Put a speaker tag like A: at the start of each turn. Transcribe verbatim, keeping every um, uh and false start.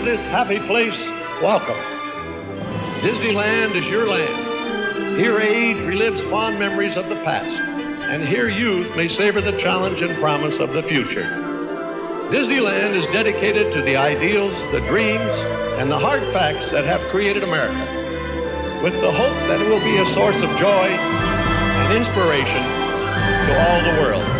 A: this happy place, welcome. Disneyland is your land. Here age relives fond memories of the past, and here youth may savor the challenge and promise of the future. Disneyland is dedicated to the ideals, the dreams, and the hard facts that have created America, with the hope that it will be a source of joy and inspiration to all the world.